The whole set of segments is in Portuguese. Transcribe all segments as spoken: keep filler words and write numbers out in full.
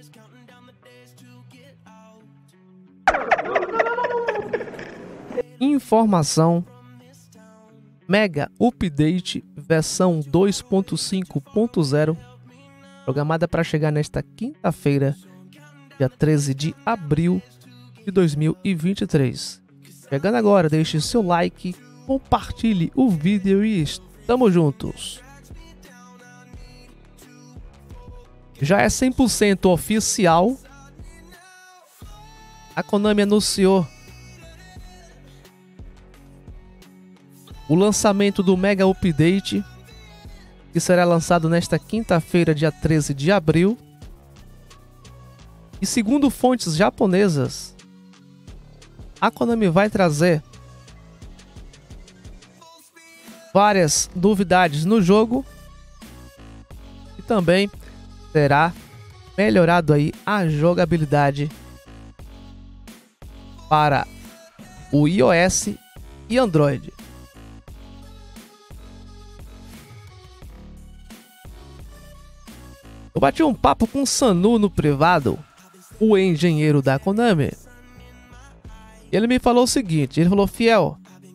Informação: Mega Update versão dois ponto cinco ponto zero, programada para chegar nesta quinta-feira, dia treze de abril de dois mil e vinte e três. Chegando agora, deixe seu like, compartilhe o vídeo e estamos juntos. Já é cem por cento oficial. A Konami anunciou o lançamento do Mega Update, que será lançado nesta quinta-feira, dia treze de abril. E segundo fontes japonesas, a Konami vai trazer várias novidades no jogo e também será melhorado aí a jogabilidade para o iOS e Android. Eu bati um papo com o Sanu no privado, o engenheiro da Konami. Ele me falou o seguinte, ele falou: Fiel,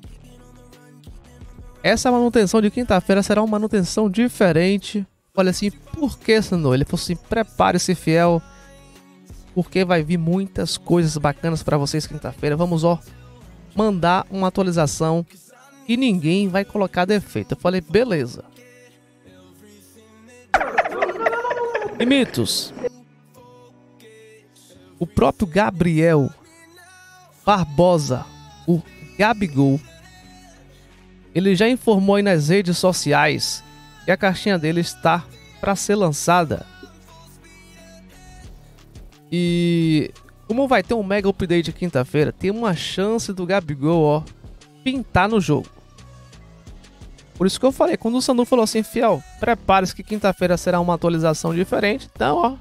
essa manutenção de quinta-feira será uma manutenção diferente. Olha assim, por que, Sanu? Ele falou assim: prepare-se, Fiel, porque vai vir muitas coisas bacanas para vocês quinta-feira. Vamos, ó, mandar uma atualização e ninguém vai colocar defeito. Eu falei, beleza. E mitos, o próprio Gabriel Barbosa, o Gabigol, ele já informou aí nas redes sociais que a caixinha dele está para ser lançada. E como vai ter um Mega Update quinta-feira, tem uma chance do Gabigol, ó, pintar no jogo. Por isso que eu falei, quando o Sanu falou assim, Fiel, prepare-se que quinta-feira será uma atualização diferente. Então, ó,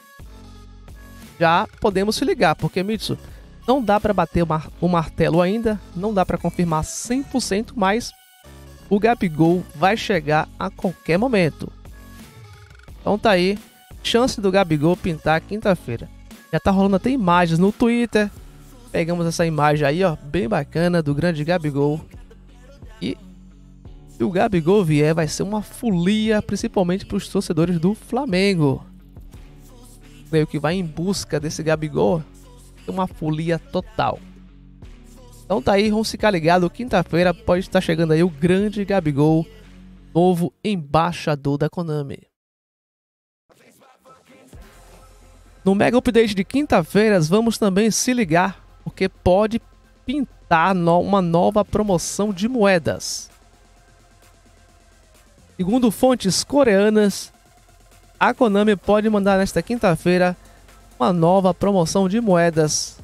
já podemos se ligar, porque, Mitsu, não dá para bater o, mar o martelo ainda, não dá para confirmar cem por cento, mas o Gabigol vai chegar a qualquer momento. Então tá aí, chance do Gabigol pintar quinta-feira. Já tá rolando até imagens no Twitter. Pegamos essa imagem aí, ó, bem bacana, do grande Gabigol. E se o Gabigol vier, vai ser uma folia, principalmente para os torcedores do Flamengo. Meio que vai em busca desse Gabigol, é uma folia total. Então tá aí, vamos ficar ligado, quinta-feira pode estar chegando aí o grande Gabigol, novo embaixador da Konami. No Mega Update de quinta-feiras, vamos também se ligar, porque pode pintar no uma nova promoção de moedas. Segundo fontes coreanas, a Konami pode mandar nesta quinta-feira uma nova promoção de moedas.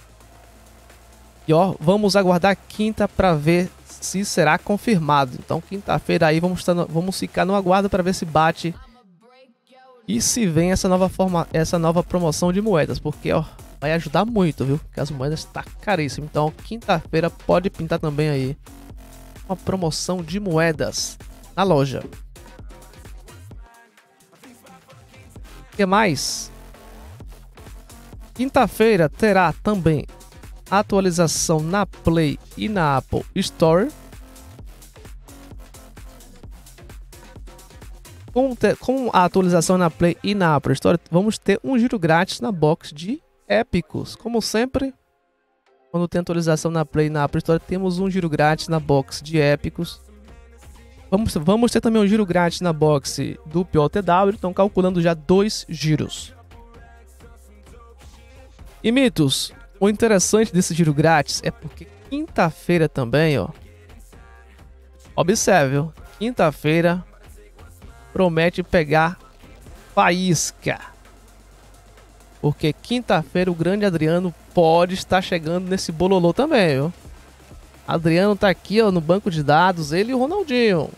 E ó, vamos aguardar quinta para ver se será confirmado. Então quinta-feira aí vamos, no, vamos ficar no aguardo para ver se bate e se vem essa nova forma, essa nova promoção de moedas, porque ó, vai ajudar muito, viu? Porque as moedas tá caríssimo. Então quinta-feira pode pintar também aí uma promoção de moedas na loja. O que mais? Quinta-feira terá também atualização na Play e na Apple Store. Com, ter, com a atualização na Play e na Apple Store, vamos ter um giro grátis na box de épicos. Como sempre, quando tem atualização na Play e na Apple Store, temos um giro grátis na box de épicos. Vamos, vamos ter também um giro grátis na box do P O T W, então calculando já dois giros. E mitos, o interessante desse giro grátis é porque quinta-feira também, ó, observe, ó, quinta-feira promete pegar faísca. Porque quinta-feira o grande Adriano pode estar chegando nesse bololô também, viu? Adriano tá aqui, ó, no banco de dados, ele e o Ronaldinho.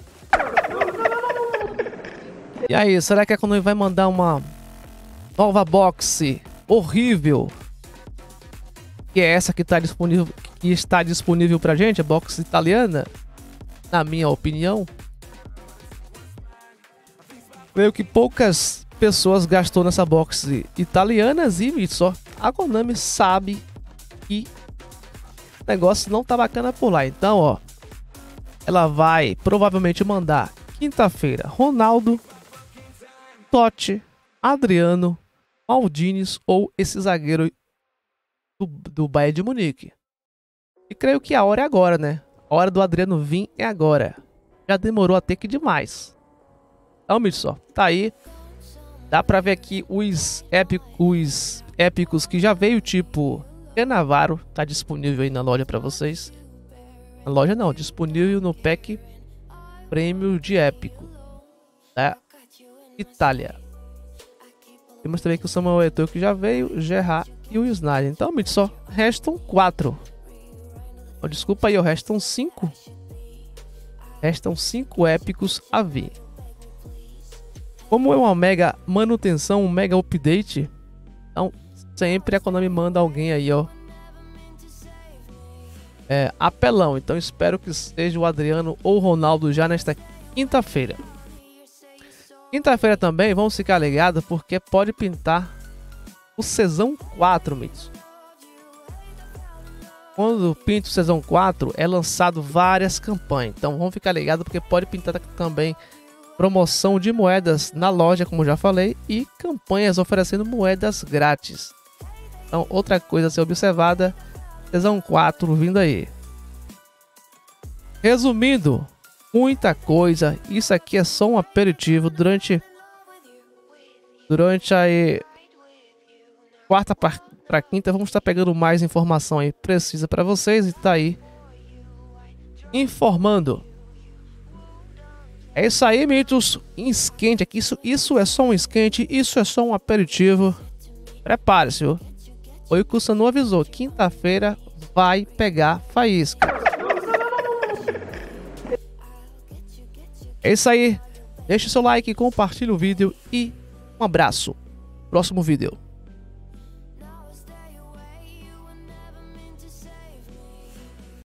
E aí, será que a Konami vai mandar uma nova box horrível? Que é essa que tá disponível, que está disponível pra gente, a box italiana? Na minha opinião, creio que poucas pessoas gastou nessa box italianas e só a Konami sabe que o negócio não tá bacana por lá. Então, ó, ela vai provavelmente mandar quinta-feira Ronaldo, Totti, Adriano, Maldini ou esse zagueiro do, do Bayern de Munique. E creio que a hora é agora, né? A hora do Adriano vir é agora. Já demorou até que demais. Então, me só, tá aí. Dá pra ver aqui os épicos, os épicos que já veio, tipo Cannavaro. Tá disponível aí na loja pra vocês. Na loja não, disponível no pack prêmio de épico da Itália. Temos também que o Samuel Eto'o que já veio, o Gerrard e o Snyder. Então, me só restam quatro. Oh, desculpa aí, ó, restam cinco. Restam cinco épicos a vir. Como é uma mega manutenção, um mega update, então sempre a Konami manda alguém aí, ó, é, apelão. Então espero que seja o Adriano ou o Ronaldo já nesta quinta-feira. Quinta-feira também vamos ficar ligados porque pode pintar o Season quatro, Mitsu. Quando pinta o Season quatro é lançado várias campanhas. Então vamos ficar ligados porque pode pintar também promoção de moedas na loja, como já falei, e campanhas oferecendo moedas grátis. Então outra coisa a ser observada, Season quatro vindo aí. Resumindo, muita coisa. Isso aqui é só um aperitivo durante durante a quarta para quinta. Vamos estar pegando mais informação aí precisa para vocês e tá aí informando. É isso aí, mitos. Esquente aqui. Isso, isso é só um esquente. Isso é só um aperitivo. Prepare-se, viu? Oi, que o Sanu avisou. Quinta-feira vai pegar faísca. É isso aí. Deixe seu like, compartilhe o vídeo e um abraço. Próximo vídeo.